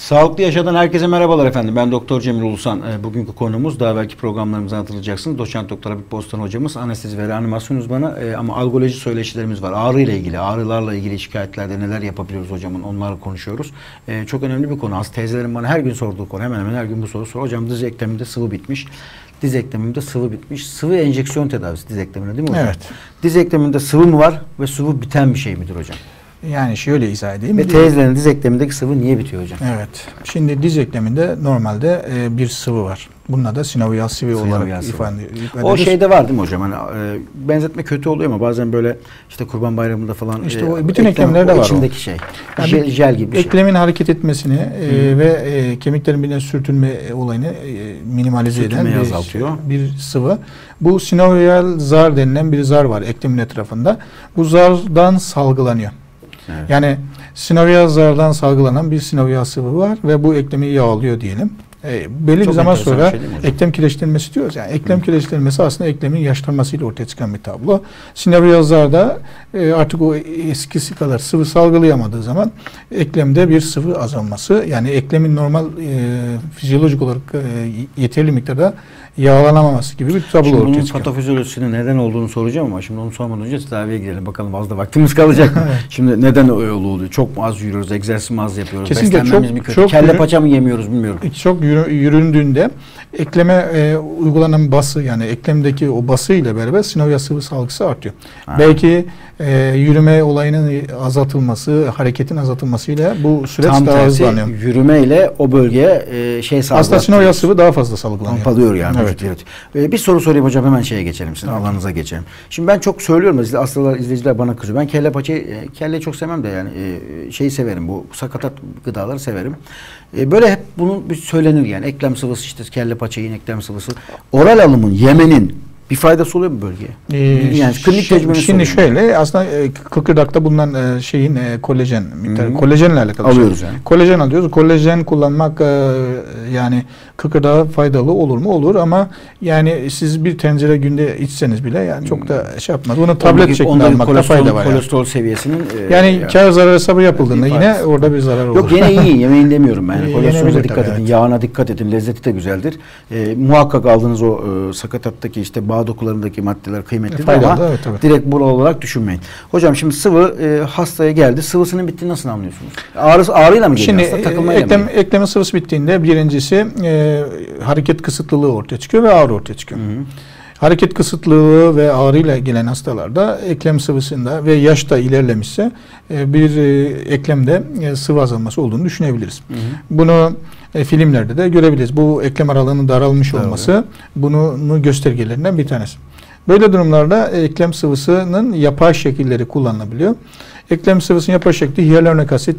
Sağlıklı Yaşam'dan herkese merhabalar efendim. Ben Doktor Cemil Ulusan. Bugünkü konumuz, daha belki programlarımızı hatırlayacaksınız, Doçent Doktor Habib Bostan hocamız, anestezi ve reanimasyon uzmanı, ama algoloji söyleşilerimiz var. Ağrı ile ilgili, ağrılarla ilgili şikayetlerde neler yapabiliyoruz hocamın, onlarla konuşuyoruz. Çok önemli bir konu. Hasta teyzelerin bana her gün sorduğu konu. Hemen hemen her gün bu soru soruyor. Hocam diz eklemimde sıvı bitmiş. Diz eklemimde sıvı bitmiş. Sıvı enjeksiyon tedavisi diz eklemine değil mi hocam? Evet. Diz ekleminde sıvı mı var ve sıvı biten bir şey midir hocam? Yani şöyle izah edeyim. Ve teyzelerin diz eklemindeki sıvı niye bitiyor hocam? Evet. Şimdi diz ekleminde normalde bir sıvı var. Bunun adı sinovial sıvı olarak ifade edilir. O şeyde var değil mi hocam? Hani, benzetme kötü oluyor ama bazen böyle işte Kurban Bayramı'nda falan işte o bütün eklemlerde var içindeki o. şey. Yani jel gibi bir şey. Eklemin hareket etmesini ve kemiklerin birbirine sürtünme olayını minimalize eden bir sıvı. Bu sinovial zar denilen bir zar var eklemin etrafında. Bu zardan salgılanıyor. Evet. Yani sinovial zardan salgılanan bir sinovial sıvı var ve bu eklemi yağlıyor diyelim. Belli bir zaman sonra eklem kireçlenmesi diyoruz. Yani eklem kireçlenmesi aslında eklemin yaşlanmasıyla ortaya çıkan bir tablo. Sinovial zarda artık o eskisi kadar sıvı salgılayamadığı zaman eklemde bir sıvı azalması, yani eklemin normal fizyolojik olarak yeterli miktarda yağlanamaması gibi bir tablo ortaya çıkıyor. Bunun patofizyolojisinin neden olduğunu soracağım ama şimdi onu sormadan önce tedaviye girelim. Bakalım az da vaktimiz kalacak mı? Şimdi neden öyle oluyor? Çok mu az yürüyoruz? Egzersiz mi az yapıyoruz? Kesinlikle beslenmemiz mi kötü? Kelle paça mı yemiyoruz bilmiyorum. Çok yüründüğünde ekleme uygulanan bası, yani eklemdeki o bası ile beraber sinovial sıvı salgısı artıyor. Ha. Belki yürüme olayının azaltılması, hareketin azaltılmasıyla bu süreç tam daha hızlanıyor. Yürümeyle o bölgeye salgılatıyor. Aslında sinovial sıvı daha fazla salgılanıyor. Pompalıyor yani. Evet. Bir soru sorayım hocam, hemen şeye geçelim. Sizin alanınıza geçelim. Şimdi ben çok söylüyorum da hastalar, izleyiciler bana kızıyor. Ben kelle paçayı, kelleyi çok sevmem de yani şeyi severim. Bu sakatat gıdaları severim. Böyle hep bunun bir söylenir yani. Eklem sıvısı, işte kelle paça, eklem sıvısı. Oral alımın, yemenin bir faydası oluyor mu bölgeye? Yani klinik tecrübeni şimdi şöyle, aslında kıkırdakta bulunan şeyin kolajen miktarı, kolajenle alakalı alıyoruz yani. Kolajen alıyoruz. Kolajen kullanmak yani kıkırdağa faydalı olur mu? Olur, ama yani siz bir tencere günde içseniz bile yani çok da şey yapmaz. Bunu tablet şeklinde almakta fayda var. Kolesterol seviyesinin yani kâr zarar hesabı yapıldığında yine orada bir zarar olur. Yok, yine iyi. Yemeğin demiyorum ben. Yani kolesterole dikkat edin. Yağına dikkat edin. Lezzeti de güzeldir. Muhakkak aldığınız o sakatattaki işte bağ dokularındaki maddeler kıymetlidir ama evet. Direkt buralı olarak düşünmeyin. Hocam şimdi sıvı hastaya geldi. Sıvısının bittiğini nasıl anlıyorsunuz? Ağrıyla mı geliyor? Şimdi eklemin sıvısı bittiğinde birincisi hareket kısıtlılığı ortaya çıkıyor ve ağrı ortaya çıkıyor. Hareket kısıtlılığı ve ağrıyla gelen hastalarda eklem sıvısında ve yaşta ilerlemişse bir eklemde sıvı azalması olduğunu düşünebiliriz. Bunu filmlerde de görebiliriz. Bu eklem aralığının daralmış olması bunun göstergelerinden bir tanesi. Böyle durumlarda eklem sıvısının yapay şekilleri kullanılabiliyor. Eklem sıvısının yapay şekli hyaluronik asit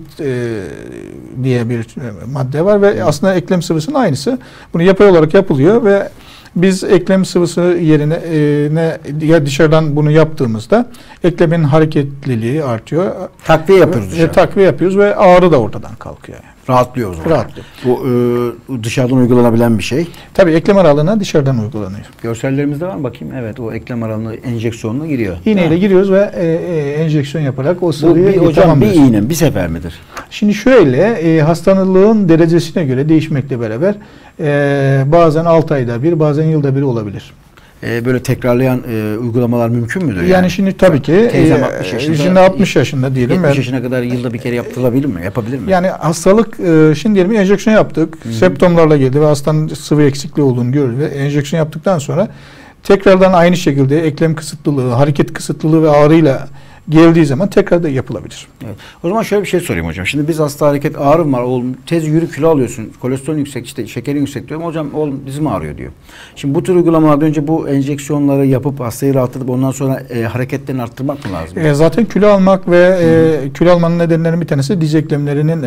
diye bir madde var ve aslında eklem sıvısının aynısı. Bunu yapay olarak yapılıyor ve biz eklem sıvısı yerine ya dışarıdan bunu yaptığımızda eklemin hareketliliği artıyor. Takviye yapıyoruz dışarıdan. Takviye yapıyoruz ve ağrı da ortadan kalkıyor. Yani. Rahatlıyor o zaman. Rahatlıyor. Bu dışarıdan uygulanabilen bir şey. Tabii eklem aralığına dışarıdan uygulanıyor. Görsellerimizde var mı bakayım? Evet, o eklem aralığına enjeksiyonla giriyor. İğneyle giriyoruz ve enjeksiyon yaparak o sıvıyı hocam bir iğne bir sefer midir? Şimdi şöyle, hastanılığın derecesine göre değişmekle beraber bazen 6 ayda bir, bazen yılda bir olabilir. Böyle tekrarlayan uygulamalar mümkün müdür? Yani şimdi tabii ki şimdi 60 yaşında diyelim. 70 yaşına kadar yılda bir kere yaptırılabilir mi? Yapabilir mi? Yani hastalık, şimdi diyelim enjeksiyon yaptık. Septomlarla geldi ve hastanın sıvı eksikliği olduğunu görüyoruz ve enjeksiyon yaptıktan sonra tekrardan aynı şekilde eklem kısıtlılığı, hareket kısıtlılığı ve ağrıyla geldiği zaman tekrar da yapılabilir. Evet. O zaman şöyle bir şey sorayım hocam. Şimdi biz hasta hareket ağrım var oğlum, tez yürü kilo alıyorsun, kolesterol yüksek, işte şekerin yüksek diyorum. Hocam oğlum dizim ağrıyor diyor. Şimdi bu tür uygulamalardan önce bu enjeksiyonları yapıp hastayı rahatlatıp ondan sonra hareketlerini arttırmak mı lazım? Zaten kilo almak ve kilo almanın nedenlerinin bir tanesi diz eklemlerinin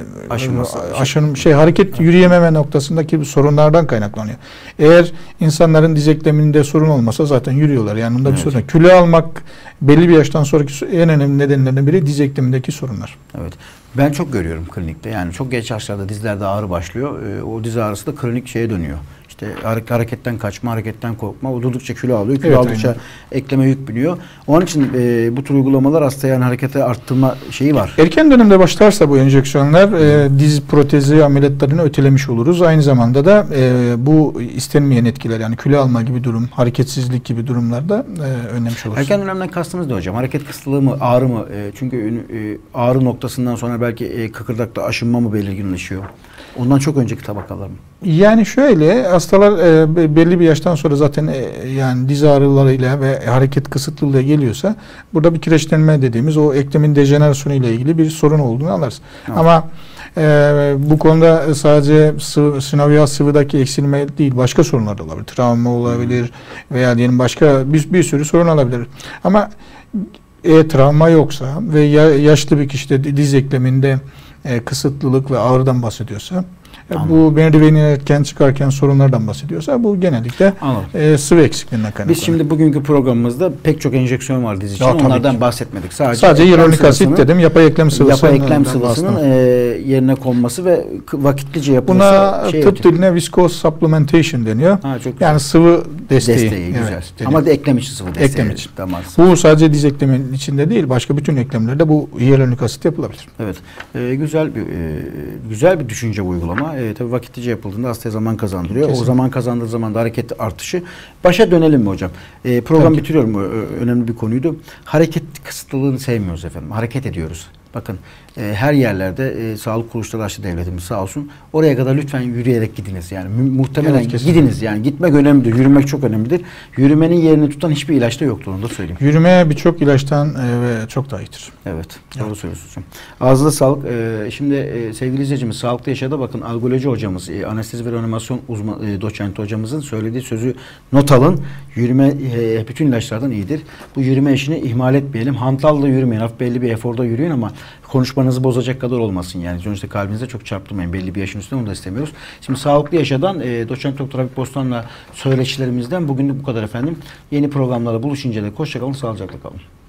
hareket yürüyememe noktasındaki sorunlardan kaynaklanıyor. Eğer insanların diz ekleminde sorun olmasa zaten yürüyorlar. Yani bunda bir sorun yok. Kilo almak belli bir yaştan sonraki en önemli nedenlerden biri diz eklemindeki sorunlar. Evet. Ben çok görüyorum klinikte. Yani çok geç yaşlarda dizlerde ağrı başlıyor. O diz ağrısı da kronik şeye dönüyor. İşte hareketten kaçma, hareketten korkma. O durdukça kilo alıyor. Kilo Evet, aldıkça ekleme yük biniyor. Onun için bu tür uygulamalar hasta yani harekete arttırma şeyi var. Erken dönemde başlarsa bu enjeksiyonlar diz protezi ameliyatlarını ötelemiş oluruz. Aynı zamanda da bu istenmeyen etkiler yani kilo alma gibi durum, hareketsizlik gibi durumlarda önlemiş oluruz. Erken dönemden kastımız ne hocam? Hareket kısıtlığı mı, ağrı mı? Çünkü ağrı noktasından sonra belki kıkırdakta aşınma mı belirginleşiyor? Ondan çok önceki tabakalar mı? Yani şöyle hastalar belli bir yaştan sonra zaten yani diz ağrılarıyla ve hareket kısıtlılığı geliyorsa burada bir kireçlenme dediğimiz o eklemin dejenerasyonu ile ilgili bir sorun olduğunu anlarız. Evet. Ama bu konuda sadece sinovial sıvıdaki eksilme değil başka sorunlar da olabilir. Travma olabilir veya diyelim başka bir sürü sorun olabilir. Ama travma yoksa ve yaşlı bir kişide diz ekleminde kısıtlılık ve ağrıdan bahsediyorsa, bu merdiveni inerken çıkarken sorunlardan bahsediyorsa bu genellikle sıvı eksikliğinden kaynaklanıyor. Biz şimdi bugünkü programımızda pek çok enjeksiyon var diz için. Ya, Onlardan bahsetmedik. Sadece hyaluronik asit dedim. Yapay eklem sıvısının yerine konması ve vakitlice yapılması. Buna tıp diline viscose supplementation deniyor. Yani sıvı desteği. Güzel. Evet, ama eklem için sıvı desteği. Eklem için. Tamam. Bu sadece diz eklemin içinde değil, başka bütün eklemlerde bu hyaluronik asit yapılabilir. Evet. Güzel bir düşünce bu uygulama. Tabii vakitlice yapıldığında hastaya zaman kazandırıyor. Kesinlikle. O zaman kazandığı zaman da hareket artışı. Başa dönelim mi hocam? Program bitiriyorum. Önemli bir konuydu. Hareket kısıtlılığını sevmiyoruz efendim. Hareket ediyoruz. Bakın her yerlerde sağlık kuruluşları açtı devletimiz sağ olsun. Oraya kadar lütfen yürüyerek gidiniz. Yani muhtemelen gidiniz. Yani gitmek önemlidir. Yürümek çok önemlidir. Yürümenin yerini tutan hiçbir ilaçta yoktur. Onu da söyleyeyim. Yürüme birçok ilaçtan çok daha iyidir. Evet. Doğru söylüyorsunuz hocam. Ağzına sağlık. Şimdi sevgili izleyicimiz Sağlıklı Yaşa'da bakın algoloji hocamız, anestezi ve reanimasyon doçenti hocamızın söylediği sözü not alın. Yürüme bütün ilaçlardan iyidir. Bu yürüme işini ihmal etmeyelim. Hantalla yürümeyin. Hafif belli bir eforda yürüyün ama konuşmanızı bozacak kadar olmasın yani. Sonuçta kalbinize çok çarptırmayın. Belli bir yaşın üstünde onu da istemiyoruz. Şimdi Sağlıklı Yaşa'dan Doçent Doktor Habib Bostan'la söyleşilerimizden bugünlük bu kadar efendim. Yeni programlarda buluşuncaya dek hoşça kalın, sağlıcakla kalın.